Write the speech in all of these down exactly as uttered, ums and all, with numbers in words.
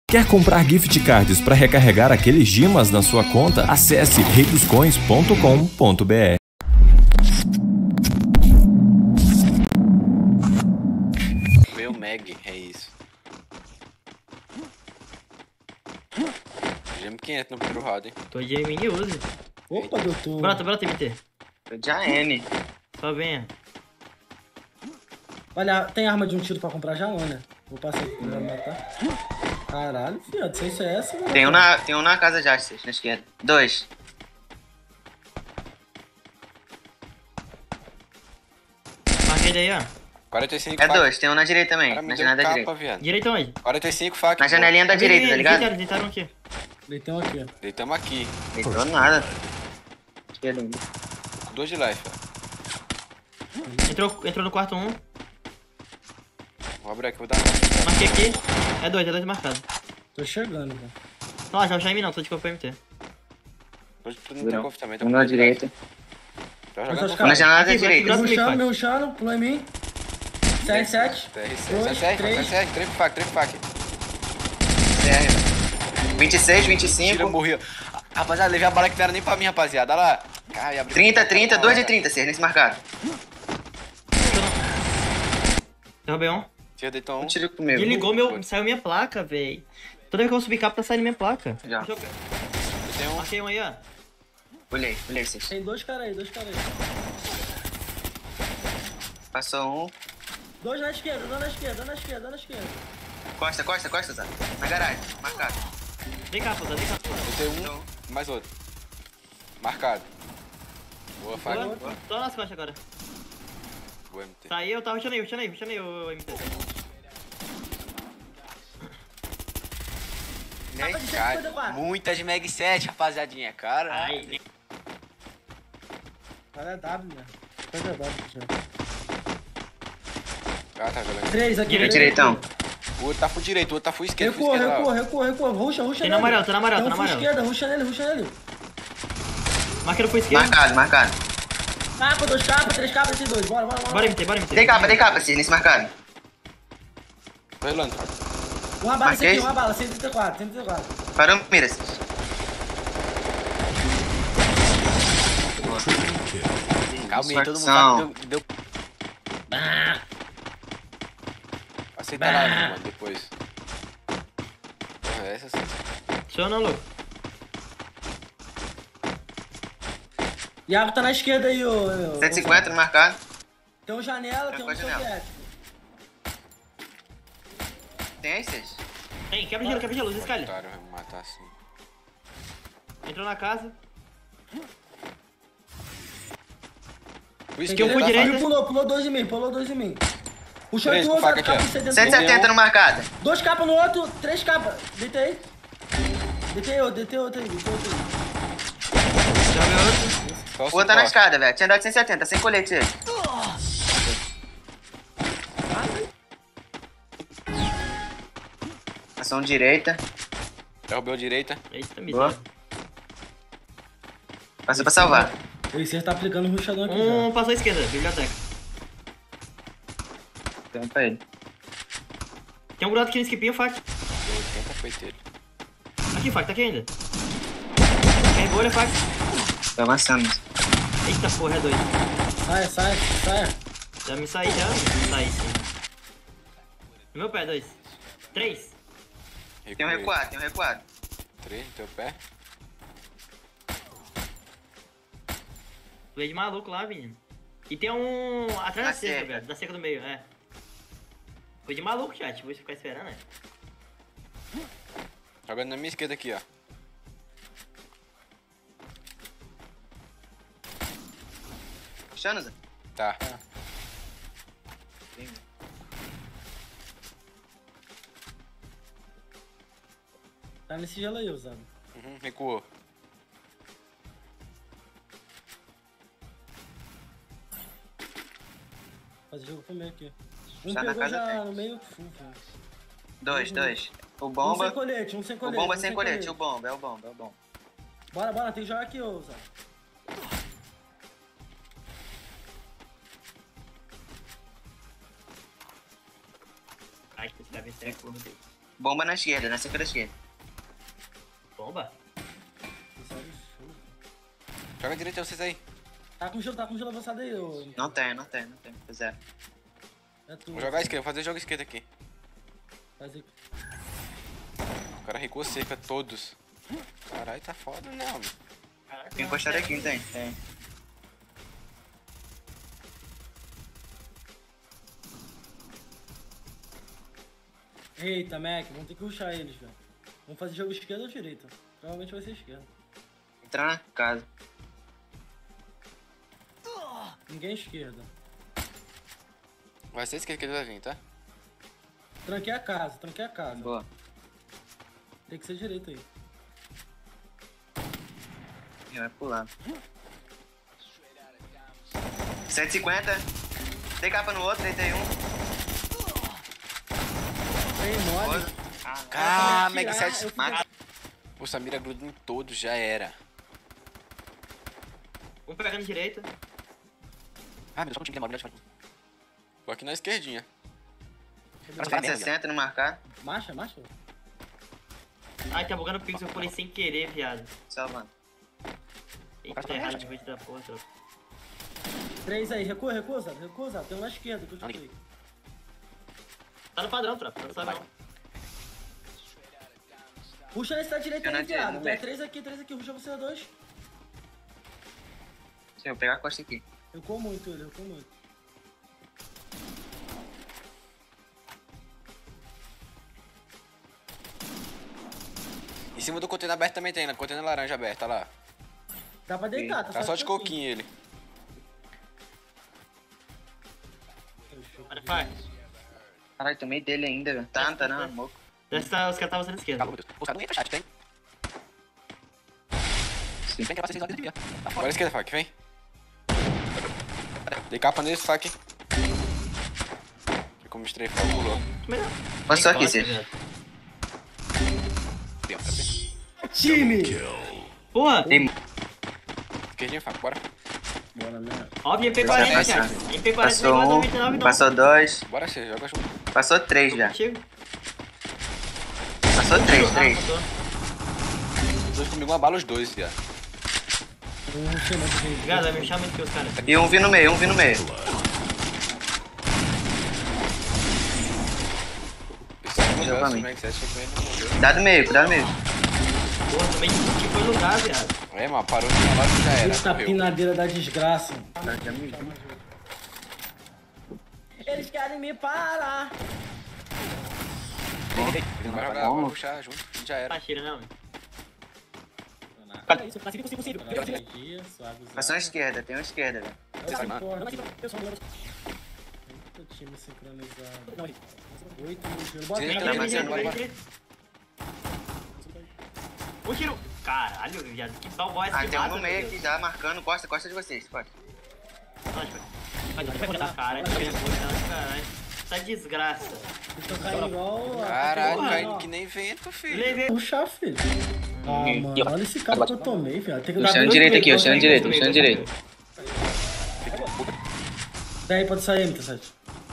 Quer comprar gift cards para recarregar aqueles gemas na sua conta? Acesse rei dos coins ponto com ponto br. Meu Meg, é isso. Gem quinhentos no primeiro round, hein? Tô de mini use. Opa, doutor. Brota, brota, M T. Tô de A N. Só venha. Olha, tem arma de um tiro pra comprar já não, né? Vou passar aqui pra matar. Caralho, filho, não sei se é essa, né? Tem um na, tem um na casa já, vocês, na esquerda. Dois. Marquei daí, ó. quarenta e cinco É faca. dois, tem um na direita também. Cara, me Na deu janela da capa, direita. viado. Direito onde? quarenta e cinco faca. Na janelinha da direita, tá ligado? Deitaram, deitaram aqui. Deitão aqui, ó. Deitamos aqui. Deitou nada. Esquerda ainda. Dois de life, ó. Entrou, entrou no quarto um. Vou abrir aqui, vou dar. Marquei aqui. É dois, é dois marcado. Tô chegando, velho. Não, já já em mim não, tô de corpo M T. Hoje tu não tem conf também. Um na direita. Tá Mas jogando acho Um na janela da Aqui, direita. aqui, Me Próximo rushando, infante. me rushando, pulou em mim. sete, sete. T R C, Dois, sete, três. sete, três faca, três faca. vinte e seis, vinte e Tira, cinco. morreu. Rapaziada, levei a bala que não era nem pra mim, rapaziada. Olha lá. Cara, abri- trinta, trinta, dois de trinta, vocês nesse marcado. Derrubei um. Tira, deitou um. Um tiro comigo. Desligou meu. Saiu minha placa, véi. Toda vez que eu subir capa tá saindo minha placa. Já. Deixa eu- Eu tenho um. Marquei um aí, ó. Olhei, olhei vocês. Tem dois caras aí, dois caras aí. Passou um. Dois na esquerda, dois na esquerda, dois na esquerda, dois na esquerda. Costa, costa, costa, Zé. Na garagem, marcado. Dei capa, Zé, dei capa. Eu tenho um. Mais outro. Marcado. Boa faca. Boa. Tô nas costas agora. Boa M T. Saiu, tá rushando aí, rushando aí, rushando aí, o M T. Né, Tapa de cara? cento e cinquenta e quatro. Muitas Mag sete, rapaziadinha, cara. Ai, Cara, é W, né? Coisa W, já. Ah, tá jogando. Três aqui. Direito. três Direitão. aqui. O outro tá full direito, o outro tá full esquerdo, full Recua, esquerdo. recua, lá, recua, recua. Ruxa, ruxa Tem nele. na amarelo, tem na amarelo, Tem tá um na full amarelo. esquerda, ruxa nele, ruxa nele. Marca no full esquerdo. Marcado, marcado. Capa, dois capas, três capas, esses dois. Bora, bora, bora. Bora M T, bora M T. Dei capa, dei capa, vocês nesse marcado. Tô relando. Uma bala, esse aqui, Marquei. uma bala, cento e trinta e quatro, cento e trinta e quatro. Parou, mira vocês. Calma aí, todo mundo Disfarção. sabe que deu... deu... Aceita lá, mano, depois. Porra, essa sim. Show não, louco. Iago tá na esquerda aí, ô. ô, cento e cinquenta no marcado. Tem um janela, tem Qual um janela? soviético. Tem aí, vocês? Tem, quebra gelo, quebra gelo, escalha. Otário, vai me matar assim. Entrou na casa. Por isso Tem que eu fui vou direito. direito. Pulou, pulou dois em mim, pulou dois em mim. Puxou Três, aqui o com outro, faca capa aqui, ó. setenta. cento e setenta no marcado. Dois capas no outro, três capas. Deitei. Deitei outro, deitei outro aí, deitei outro aí. Derrubei outro. Só o O outro tá na suporte. escada, velho. Tinha dado cento e setenta, sem colete ele. Ação direita. Derrubei o direita. Eita, Boa. miséria. Passou pra salvar. Esse aí tá aplicando o ruxadão aqui Um passou à esquerda, biblioteca. Tem um pra ele. Tem um broto aqui no skipinho, fac. Deu oitenta feiteiro. Aqui, fac, tá aqui ainda. Tem bolha, fac. Tô avançando. Eita porra, é dois. já. Sai, sai, sai. Já me saí, já. Saí sim. No meu pé, dois. Três. Tem um recuado, tem um recuado. Três no teu pé. Tu é de maluco lá, menino. E tem um atrás da Na cerca, cerca. velho. Da cerca do meio, é. Foi de maluco, chat. Vou ficar esperando, né? Jogando na minha esquerda aqui, ó. Puxando, Zé? Tá. Tá nesse gelo aí, usando. Uhum, recuou. Fazer jogo comigo aqui. Um Já na pegou casa já tem. no meio. Full, velho. Dois, dois. O Um bomba. sem colete, um sem O colete. bomba um sem colete. O bomba, é o bomba, é o bomba. Bora, bora, tem que jogar aqui, ô, Zé. Ai, que esse cara vem certo, porra, Deus. Bomba na esquerda, na cerca da esquerda. Bomba? Joga direito vocês aí. Tá com gelo, tá com gelo avançado aí, ô. Não tem, não tem, não tem. Zero. É tu. Vou jogar a esquerda, vou fazer jogo esquerda aqui. Faz aí. O cara recuou cerca todos. Caralho, tá foda, né, homem? Caraca, Tem encostado aqui, não tem? Tem. Eita, Mac, vamos ter que rushar eles, velho. Vamos fazer jogo esquerda ou direita? Provavelmente vai ser esquerda. Entrar na casa. Ninguém é esquerda. Vai ser esquerda que ele vai vir, tá? Tranquei a casa, tranquei a casa. Boa. Tem que ser direito aí. Ele vai pular. cento e cinquenta. Dei capa no outro, deitei um. Tem mole. Ah, eu vou Mega tirar, sete. eu fico- Mata. O Samira gruda em todos, já era. Um pegando direita. Ah, meu Deus, como tinha demorado, já Vou aqui na esquerdinha. cento e sessenta no marcar. Marcha, marcha. Ai, tá bugando o pixel, eu pulei sem querer, viado. Salvando. Eita, tá errado de vez da porra, tropa. Três aí, recua, recua, Zé. Recua, Zé. Tem um na esquerda que eu te falei. Tá no padrão, tropa, não sabe não. Puxa nesse da direita Eu não aí, viado. entendo, Tem velho. três aqui, três aqui. Puxa você dois. Deixa eu pegar a costa aqui. Recuou muito ele, recuou muito. Em cima do container aberto também tem, né? Container laranja aberto, olha lá. Dá pra deitar, tá, Tá só de pouquinho. coquinho ele. Olha, pai. Caralho, tomei dele ainda, velho. Tá, tá não, moco. Deve estar, os caras estavam sendo esquerda. Calma, meu Deus. Os caras não entram chat, tem? Sim. Tem que passar seis horas de dia. Agora a esquerda, Fac, vem. Dei capa nesse, Fac. Como estrefou, pulou. Melhor. Passou aqui, Tem Cê. costa, Deu, tá bem. Time! Porra! Tem. Esquerdinha, Fac, bora. Bora, né? Óbvio, M P quarenta, Passou. cara. M P quarenta não é igual a Passou noventa e nove, um, não. passou dois, Bora, você joga junto. passou três já. Contigo? Passou três, Ah, três. passou. Os dois comigo, uma bala os dois, viado. Um chama de gente. Obrigado, vai me chamar muito que os caras. E um vi no meio, um vi no meio. Joga pra mim. Max sete chegou ainda morreu. Cuidado no meio, cuidado no meio. Porra, também que foi lugar, viado. É, mano, parou de falar que já era. Eita morreu. pinadeira da desgraça. Eles querem me parar. Vai jogar, vai puxar junto, já era. Tá tira, não, velho. Olha isso, consigo, consigo, consigo. Aqui, suave, Passou à esquerda, tem uma esquerda, velho. Eita, time sincronizado. Oito no gelo. Bota Direita, na direita, direita. bora, bora. direita. Um tiro. Caralho, viado. Que tal boy Ah, que tem um mata, no meio meu aqui Deus. já, marcando, costa, costa de vocês, costa. Caralho, que vergonha, caralho. Essa desgraça. Eles tão caindo igual. a- Caralho, Porra, caindo ó. que nem vento, filho. Levei. Puxa, filho. Ah, mano, olha esse cara que eu tomei, velho. Tem que dar Puxando dois direito meio, aqui, dois puxando meio. direito, puxando direito. Daí, pode sair, M T sete.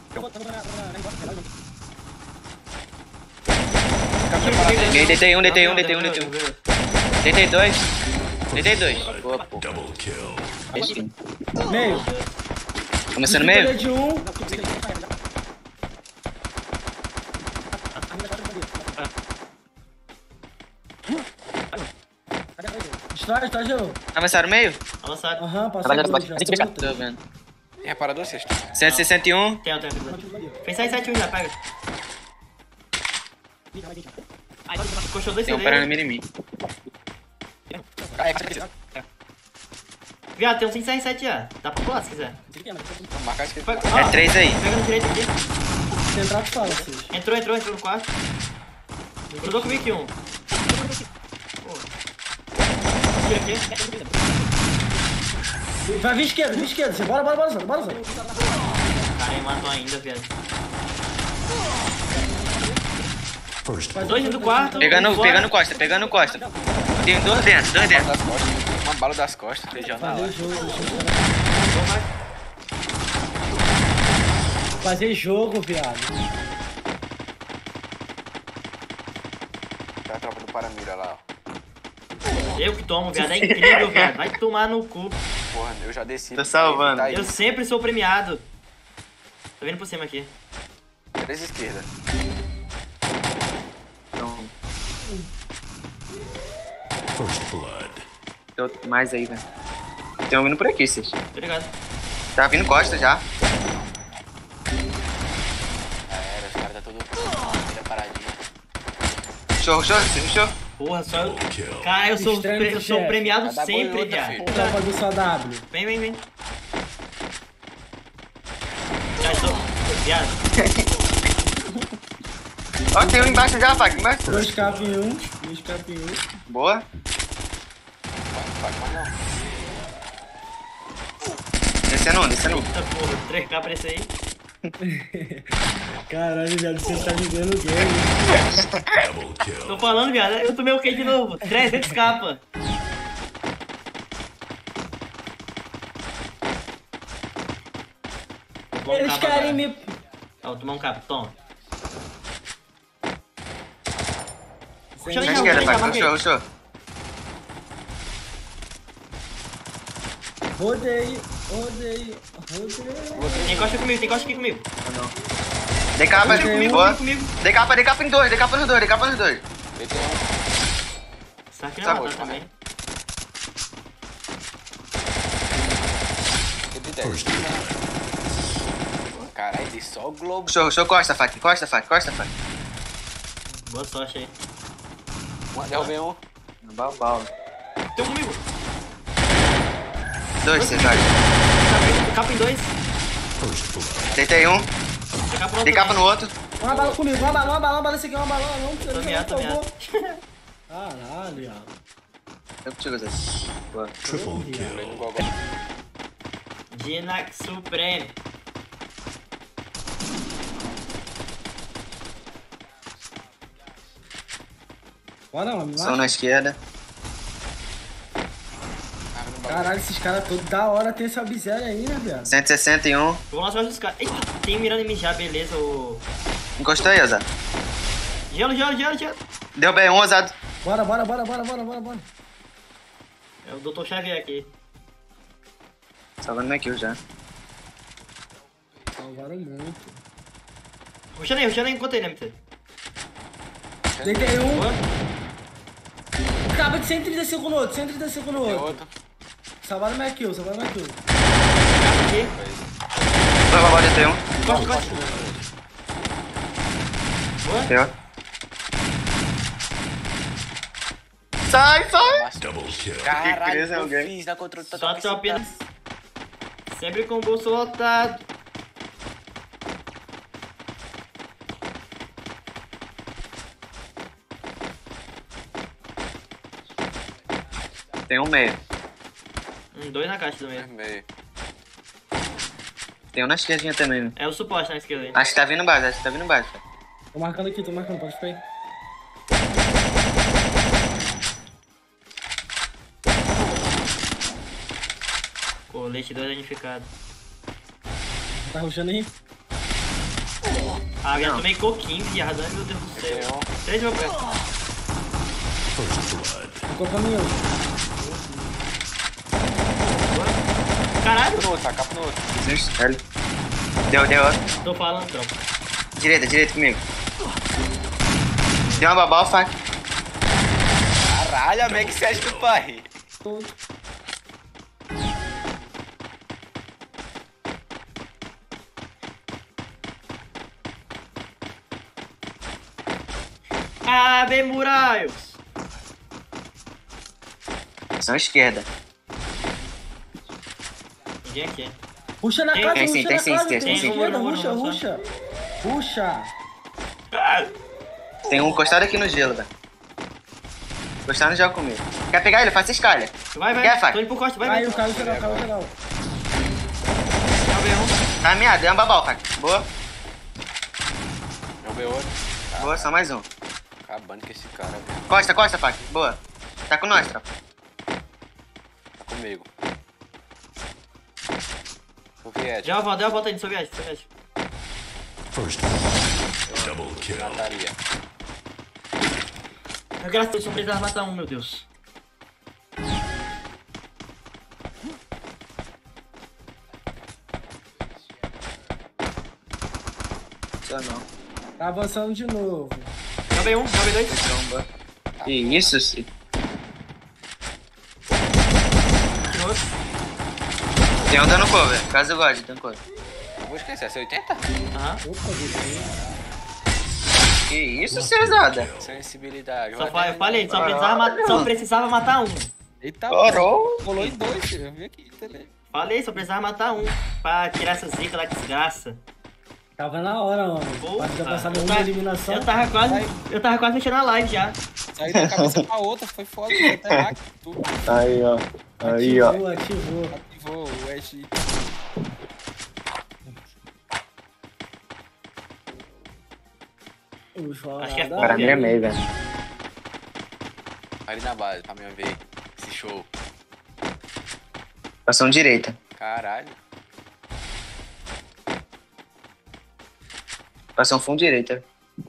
Ok, deitei um, deitei um, deitei um, deitei um. Deitei dois. Deitei dois. Boa, pô. Esse. Meio. Começando meio? Escolha de um. Distrai, distrai, gelo. Avançaram meio? Avançado. Aham, passou dois já. Tô vendo. Tem reparador, sexto? cento e sessenta e um. Tem, tem, tem. Fez seis sete um já, pega. Coxou dois Tem um C parando D. mira em mim. Ah, é, que Viado, tem um cinco seis sete já. Dá pra pular se quiser. Vamos marcar a esquerda. Pega- ó, É três aí. Pega no direito aqui. Se entrar, tu fala, vocês. Entrou, entrou, entrou no quarto. Grudou comigo aqui um. Pô. Tira aqui. Vai vir esquerda, vir esquerda. Você bora, bora, bora, Zé, bora, Zé. Cara, ele matou ainda, viado. Faz Dois do quarto. Pegando, um fora. pegando costa, pegando costa. Tem dois dentro, dois dentro. Das costas. Uma bala das costas, feijão na Fazer hora. jogo, jogo. Fazer jogo, viado. Tá a tropa do Paramira lá, ó. Eu que tomo, viado. É incrível, viado. Vai tomar no cu. Porra, eu já desci. Tô salvando. Tá aí. Eu sempre sou premiado. Tô vindo por cima aqui. Três esquerda. Então, First Blood. tem outro mais aí, velho. Tem um vindo por aqui, vocês. Tô ligado. Tá vindo costa já. Já era, os caras tá todo... Tá paradinho. Show, show, show. Porra, só eu... Cara, eu sou, Estranho, pre- eu sou chefe. premiado Vai dar sempre, boiota, viado. filho. Tropa do só W. Vem, vem, vem. Já estou... Viado. Ó, tem um embaixo já, Fag. Embaixo. Dois cap em um. Dois cap em um. Boa. Vai, mas não. Descendo um, descendo um. Eita porra, três K pra esse aí. Caralho, viado, você tá jogando o game. Tô falando, viado. Eu tomei o K de novo. trezentos K. Eles querem me... Ó, vou tomar um capa, toma. Sem- Chama Na Não, esquerda, não, Fag. não, Show, show. Rodei, rodei, rodei. Encosta comigo, encosta aqui comigo. Decapa, Comigo, boa. comigo, comigo. Decapa, decapa em dois, decapa nos dois, decapa nos dois. Deitei um. Saque Só na hoje, mata também. Deitei dez. Caralho, dei só o globo. Show, show, costa, Fag. Costa, Fag, costa, Fag. Boa sorte aí. Derrubei um. Bal, Tem um comigo. Dois, vocês vai. Capa- Capa em dois. Deitei um, Capa no outro. decapa no outro. Uma bala comigo, uma bala, uma bala, uma bala, esse aqui é uma bala, não, você Tô não meado, tô por meado. favor. Caralho, viado. Eu contigo, Zé. Boa. Lembrei no gogó. Dinax Supreme. Bora, homem, Som lá. na esquerda. Caralho, esses caras todos da hora tem essa miséria aí, né, viado? cento e sessenta e um. Vou lançar os caras. Eita, tem um mirando em mim já, beleza. O... Encostou aí, Zé. Gelo, gelo, gelo, gelo. Derrubei um, ousado. Bora, bora, bora, bora, bora, bora, bora. É o doutor Xavier aqui. Salvando minha kill já. Salvaram muito. Ruxando aí, ruxando aí, enquanto aí, né, M T? Deitei um. Boa. Acaba de cento e trinta e cinco no outro, cento e trinta e cinco no Tem outro. outro. Salvaram minha kill, salvaram minha kill. Capa aqui. Vai, vai, vai, deitei um. Corte, corte. Boa. Tem outro. Sai, sai. Caralho, presa é eu alguém. fiz na controle Só total. tropinha. Sempre com o bolso lotado. Tem um meio. Um, dois na caixa do meio. Meio. Tem um na esquerdinha também, né? É o suporte na esquerda aí. Acho que tá vindo baixo, acho que tá vindo baixo. Tô marcando aqui, tô marcando, pode ficar aí. Colete dois danificado. Tá rushando aí? Ah, já tomei coquinho, viado. Ai, meu Deus do Tem céu. um. Três meu pé. Ficou caminhando. Caralho. Capa no outro, tá? Capa no outro. Velho. Deu, deu outro. Tô falando, tropa. Direita, direita comigo. Deu uma babal, faca. Caralho, a Meg sete do pai. Todo. Ave Muralhos. São esquerda. Ninguém aqui. Ruxa na Tem- casa, tem sim, ruxa tem na sim, casa, tem tem sim. esquerda, Tem, ruxa, vamos, vamos, ruxa. Ruxa. Tem um encostado aqui no gelo, velho. Encostado no gelo comigo. Quer pegar ele? Faça escalha. Vai, vai. Quer, faca? Tô indo pro corte, vai, vai. Caiu, caiu geral, caiu geral. Calma aí, um. Tá meado, deu uma babal, faca. Boa. Derrubei outro. Boa, só mais um. Acabando com esse cara, velho. Costa, costa, faca. Boa. Tá com nós, tropa. Tá comigo. Soviético. Deu uma volta, deu uma volta aí, soviético, soviético. First double kill. Mataria. Eu graças a Deus, só precisava matar um, meu Deus. Só não. Tá avançando de novo. Joguei um, joguei dois. Tromba. Que isso, Cid? De novo. Tem um dando cover. Caso eu goste, dando cover. Eu vou esquecer, é oitenta? Aham. Opa, Guilherme. Que isso, Cezada? Sensibilidade. Só Olha, fa- eu falei, só Ah, precisava, ma- só precisava matar um. Eita, Orou. rolou em dois, eu vi aqui também. Falei, só precisava matar um. Pra tirar essa zica da desgraça. Tava na hora, mano. Porra, Pode passar eu uma tava- eliminação. Eu tava quase. Eu tava quase mexendo na live já. Saiu da cabeça pra outra, foi foda, foi até lá que tudo Aí, ó. Aí, ó. Ativou, ativou. ativou o Ash. Ufa, Acho que é nada. Para mim é meio, velho. Ali na base, pra mim ver esse show. Passou direita. Caralho. Passou um fundo direita.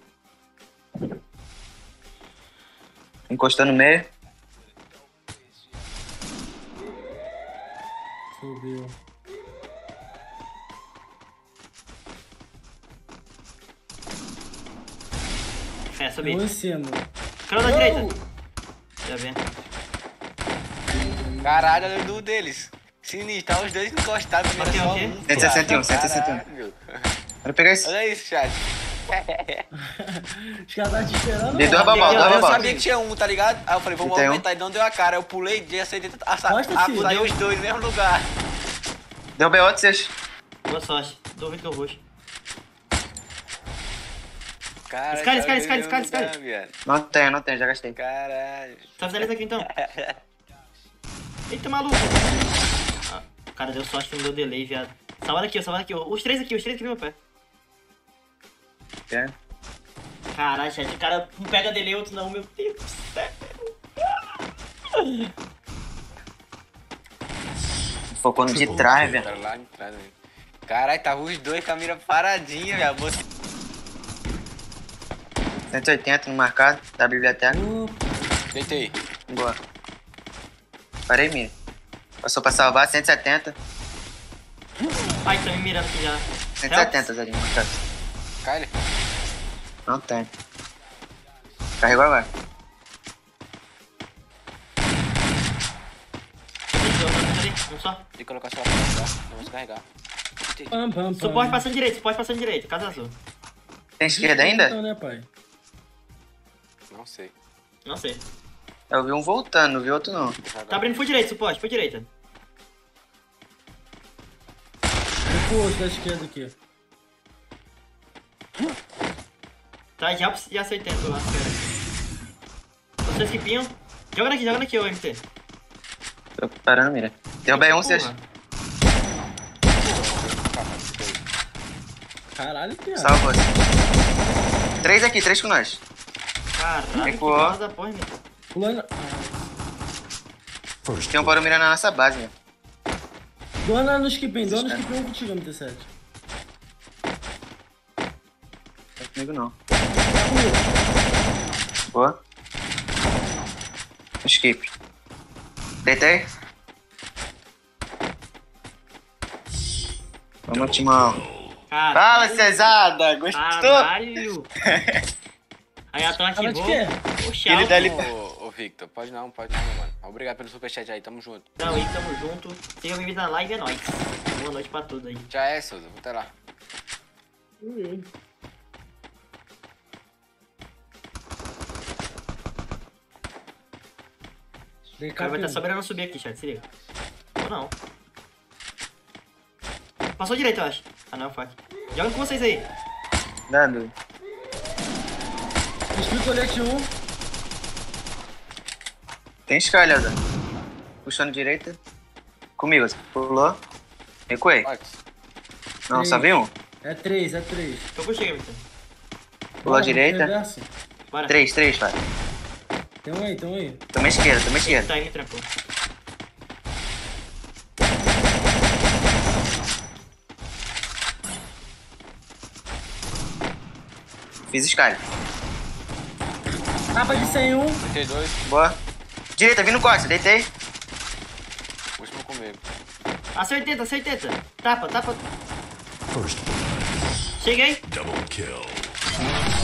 Encostou no meio. Subiu. É, subi. Um em cima. Caiu da direita. Já vem. Caralho, olha o duo deles. Sinistro, tá os dois encostados, primeiro Bateu só o quê? um. cento e sessenta e um, cento e sessenta e um. Caralho. Bora pegar isso. Olha isso, chat. Os caras tá te esperando. Dei mano. dois babau, Eu- dois Eu babau. sabia que tinha um, tá ligado? Aí eu falei, vou E tem um? movimentar e não deu a cara. Eu pulei de acertei, a, a, Gosta, a, filho? saiu os dois no mesmo lugar. Deu B O de vocês. Boa sorte. Duvido que eu roxo. Cara, Escala, saiu escala, no escala, mesmo escala, lugar, viado. Não tenho, não tenho, já gastei. Caralho. Tá fazendo isso aqui então. Eita, maluco. Ah, o cara deu sorte que não deu delay, viado. Salva aqui, ó, salva aqui, ó. Os três aqui, os três aqui no meu pé. Quer? Caralho, chat, o cara não pega delay, outro não, meu Deus do céu. Focou no de trás, velho. Cara, lá de trás, velho. Caralho, tava os dois com a mira paradinha, velho. Você... cento e oitenta no marcado, da biblioteca. Deitei. Boa. Parei, mira. Passou pra salvar, cento e setenta. Ai, tá me mirando aqui já. cento e setenta, Zé, marcado. Cai ele. Não tem. Carregou agora. Um só. De colocar sua pra cá. Não vou descarregar. Pam, pam, pam. Suporte passando direito, suporte passando direito, casa azul. Tem esquerda ainda? Então, né, pai? Não sei. Não sei. Eu vi um voltando, não vi outro não. Tá abrindo full direito, suporte, full direita. Vou pro outro da esquerda aqui. Tá, já, já aceitei lá, pera. Vocês que pinham. Joga aqui, joga aqui, ô M T. Tô parando, mira. Derrubei um, vocês. Porra. Caralho, piada. Salva. Três aqui, três com nós. Caralho, que Recuou. bola da porra, meu. Pulando. Tem um Boro mirando na nossa base, né? Dona no skipinho, dona no skipinho contigo, M T sete. Não é comigo não. Tá comigo. Boa. Skip. Deitei. Vamos, Timão. Fala, Caralho. Cezada! Gostou? Caralho. Aí a Tron Fala de ativou. quê? Oxe, Ele alto. dá ali- Ô, ô, Victor, pode não, pode não, mano. Obrigado pelo superchat aí, tamo junto. Então aí, tamo junto. Seja bem-vindo na live, é nóis. Boa noite pra tudo aí. Já é, Souza, vou até lá. O cara vai estar sobrando subir aqui, chat, se liga. Ou não. Passou direito, eu acho. Ah não, fuck. Joga com vocês aí. Dando. Espi colete um. Tem escalha, Zé. Puxando direita. Comigo, Zé. Pulou. Recuei. Pode. Não, só vi um. É três, é três. Eu puxei, Vitor. Pulou à Bora, direita. reverso. Bora. Três, três, pai. Tem um aí, tem um aí. Toma esquerda, toma esquerda. Tá aí, me trancou. Fiz escalha. Tapa de cem e um. Deitei dois. Boa. Direita, vindo costa, deitei. Último comigo. Acertei, acertei. Tapa, tapa. Cheguei. Double kill.